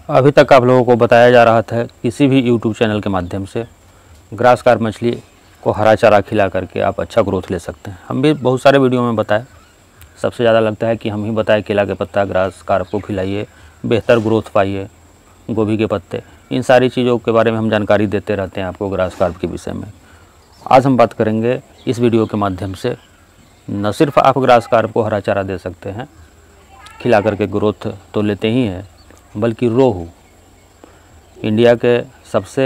अभी तक आप लोगों को बताया जा रहा था किसी भी यूट्यूब चैनल के माध्यम से ग्रास कार्प मछली को हरा चारा खिला करके आप अच्छा ग्रोथ ले सकते हैं। हम भी बहुत सारे वीडियो में बताए, सबसे ज़्यादा लगता है कि हम ही बताए केला के पत्ता ग्रास कार्प को खिलाइए, बेहतर ग्रोथ पाइए, गोभी के पत्ते, इन सारी चीज़ों के बारे में हम जानकारी देते रहते हैं आपको ग्रास कार्प के विषय में। आज हम बात करेंगे इस वीडियो के माध्यम से, न सिर्फ आप ग्रास कार्प को हरा चारा दे सकते हैं, खिला करके ग्रोथ तो लेते ही हैं, बल्कि रोहू, इंडिया के सबसे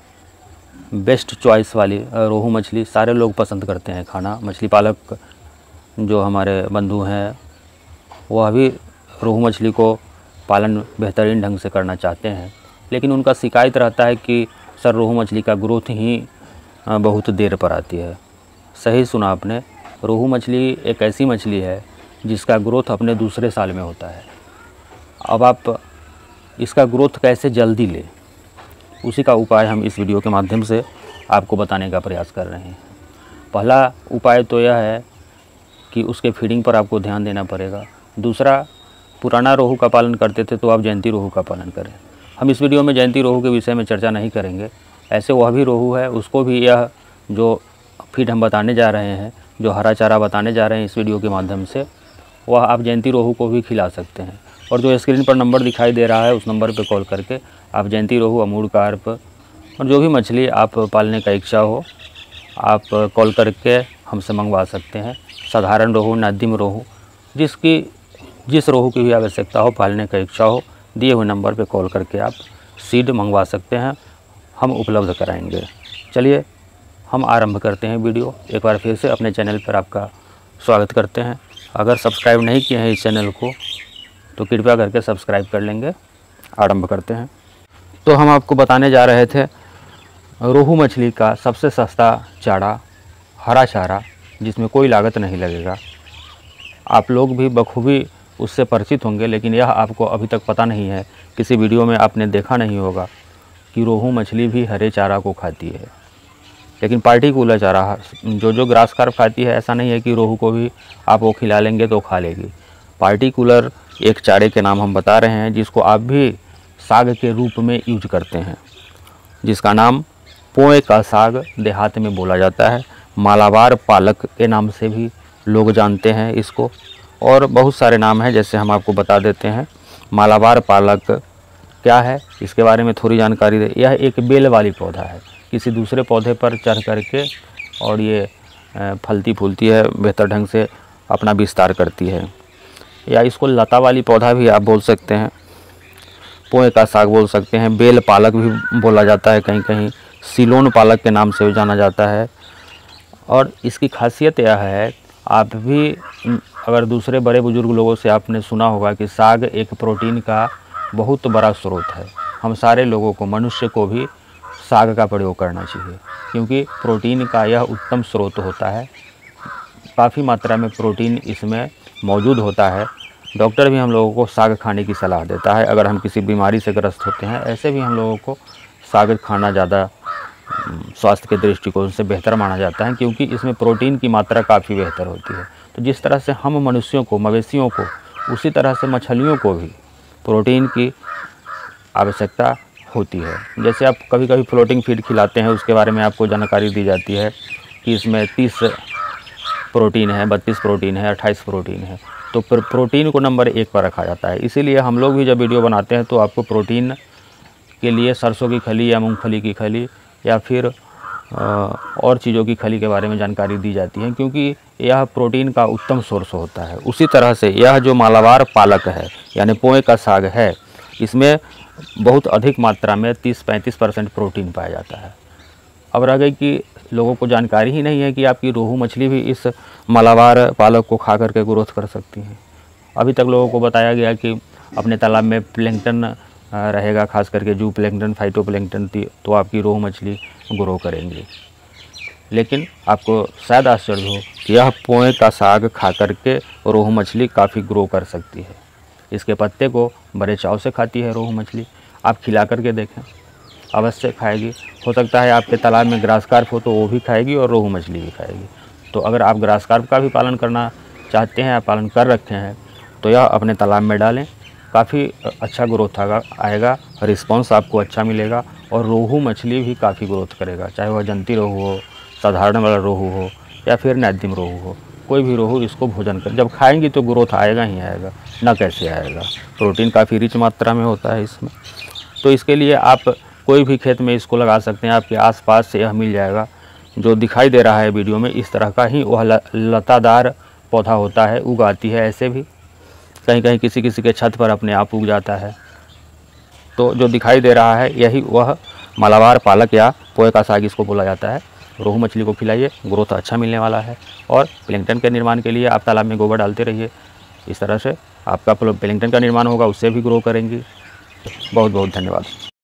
बेस्ट चॉइस वाली रोहू मछली सारे लोग पसंद करते हैं खाना। मछली पालक जो हमारे बंधु हैं वह भी रोहू मछली को पालन बेहतरीन ढंग से करना चाहते हैं, लेकिन उनका शिकायत रहता है कि सर रोहू मछली का ग्रोथ ही बहुत देर पर आती है। सही सुना आपने, रोहू मछली एक ऐसी मछली है जिसका ग्रोथ अपने दूसरे साल में होता है। अब आप इसका ग्रोथ कैसे जल्दी ले, उसी का उपाय हम इस वीडियो के माध्यम से आपको बताने का प्रयास कर रहे हैं। पहला उपाय तो यह है कि उसके फीडिंग पर आपको ध्यान देना पड़ेगा। दूसरा, पुराना रोहू का पालन करते थे तो आप जयंती रोहू का पालन करें। हम इस वीडियो में जयंती रोहू के विषय में चर्चा नहीं करेंगे, ऐसे वह भी रोहू है, उसको भी यह जो फीड हम बताने जा रहे हैं, जो हरा चारा बताने जा रहे हैं इस वीडियो के माध्यम से, वह आप जयंती रोहू को भी खिला सकते हैं। और जो स्क्रीन पर नंबर दिखाई दे रहा है उस नंबर पर कॉल करके आप जयंती रोहू, अमूर कार्प और जो भी मछली आप पालने का इच्छा हो, आप कॉल करके हमसे मंगवा सकते हैं। साधारण रोहू, नादिम रोहू, जिस रोहू की भी आवश्यकता हो, पालने का इच्छा हो, दिए हुए नंबर पर कॉल करके आप सीड मंगवा सकते हैं, हम उपलब्ध कराएंगे। चलिए हम आरंभ करते हैं वीडियो। एक बार फिर से अपने चैनल पर आपका स्वागत करते हैं। अगर सब्सक्राइब नहीं किए हैं इस चैनल को तो कृपया करके सब्सक्राइब कर लेंगे। आरंभ करते हैं। तो हम आपको बताने जा रहे थे रोहू मछली का सबसे सस्ता चारा, हरा चारा, जिसमें कोई लागत नहीं लगेगा। आप लोग भी बखूबी उससे परिचित होंगे, लेकिन यह आपको अभी तक पता नहीं है, किसी वीडियो में आपने देखा नहीं होगा कि रोहू मछली भी हरे चारा को खाती है। लेकिन पार्टिकुलर चारा जो ग्रास कार्प खाती है, ऐसा नहीं है कि रोहू को भी आप वो खिला लेंगे तो खा लेगी। पार्टिकुलर एक चारे के नाम हम बता रहे हैं, जिसको आप भी साग के रूप में यूज करते हैं, जिसका नाम पोए का साग देहात में बोला जाता है। मालाबार पालक के नाम से भी लोग जानते हैं इसको, और बहुत सारे नाम हैं, जैसे हम आपको बता देते हैं। मालाबार पालक क्या है, इसके बारे में थोड़ी जानकारी दे। यह एक बेल वाली पौधा है, किसी दूसरे पौधे पर चढ़ करके और ये फलती फूलती है, बेहतर ढंग से अपना विस्तार करती है। या इसको लता वाली पौधा भी आप बोल सकते हैं, पोए का साग बोल सकते हैं, बेल पालक भी बोला जाता है, कहीं कहीं सिलोन पालक के नाम से जाना जाता है। और इसकी खासियत यह है, आप भी अगर दूसरे बड़े बुजुर्ग लोगों से आपने सुना होगा कि साग एक प्रोटीन का बहुत बड़ा स्रोत है। हम सारे लोगों को, मनुष्य को भी साग का प्रयोग करना चाहिए, क्योंकि प्रोटीन का यह उत्तम स्रोत होता है। काफ़ी मात्रा में प्रोटीन इसमें मौजूद होता है। डॉक्टर भी हम लोगों को साग खाने की सलाह देता है अगर हम किसी बीमारी से ग्रस्त होते हैं। ऐसे भी हम लोगों को साग खाना ज़्यादा स्वास्थ्य के दृष्टिकोण से बेहतर माना जाता है, क्योंकि इसमें प्रोटीन की मात्रा काफ़ी बेहतर होती है। तो जिस तरह से हम मनुष्यों को, मवेशियों को, उसी तरह से मछलियों को भी प्रोटीन की आवश्यकता होती है। जैसे आप कभी कभी फ्लोटिंग फीड खिलाते हैं, उसके बारे में आपको जानकारी दी जाती है कि इसमें 30 प्रोटीन है, 32 प्रोटीन है, 28 प्रोटीन है। तो प्रोटीन को नंबर 1 पर रखा जाता है। इसीलिए हम लोग भी जब वीडियो बनाते हैं तो आपको प्रोटीन के लिए सरसों की खली या मूंगफली की खली या फिर और चीज़ों की खली के बारे में जानकारी दी जाती है, क्योंकि यह प्रोटीन का उत्तम सोर्स होता है। उसी तरह से यह जो मालाबार पालक है, यानी पोए का साग है, इसमें बहुत अधिक मात्रा में 30-35% प्रोटीन पाया जाता है। अब रह गई कि लोगों को जानकारी ही नहीं है कि आपकी रोहू मछली भी इस मालाबार पालक को खा करके ग्रोथ कर सकती है। अभी तक लोगों को बताया गया कि अपने तालाब में प्लैंकटन रहेगा, खास करके जू प्लैंकटन, फाइटोप्लैंकटन, तो आपकी रोहू मछली ग्रो करेंगी। लेकिन आपको शायद आश्चर्य हो कि यह पोए का साग खा करके रोहू मछली काफ़ी ग्रो कर सकती है। इसके पत्ते को बड़े चाव से खाती है रोहू मछली। आप खिला करके देखें, अवश्य खाएगी। हो सकता है आपके तालाब में ग्रास कार्प हो तो वो भी खाएगी और रोहू मछली भी खाएगी। तो अगर आप ग्रास कार्प का भी पालन करना चाहते हैं या पालन कर रखे हैं तो यह अपने तालाब में डालें। काफ़ी अच्छा ग्रोथ आएगा, रिस्पॉन्स आपको अच्छा मिलेगा। और रोहू मछली भी काफ़ी ग्रोथ करेगा, चाहे वह जंती रोहू हो, साधारण वाला रोहू हो या फिर नादिम रोहू हो, कोई भी रोहू इसको भोजन कर जब खाएंगी तो ग्रोथ आएगा ही आएगा, ना कैसे आएगा। प्रोटीन काफ़ी रिच मात्रा में होता है इसमें। तो इसके लिए आप कोई भी खेत में इसको लगा सकते हैं, आपके आसपास से यह मिल जाएगा। जो दिखाई दे रहा है वीडियो में, इस तरह का ही वह लतादार पौधा होता है, उग आती है। ऐसे भी कहीं कहीं किसी किसी के छत पर अपने आप उग जाता है। तो जो दिखाई दे रहा है यही वह मालाबार पालक या पोए का साग इसको बोला जाता है। रोहू मछली को खिलाइए, ग्रोथ अच्छा मिलने वाला है। और प्लैंकटन के निर्माण के लिए आप तालाब में गोबर डालते रहिए, इस तरह से आपका प्लैंकटन का निर्माण होगा, उससे भी ग्रो करेंगी। बहुत बहुत धन्यवाद।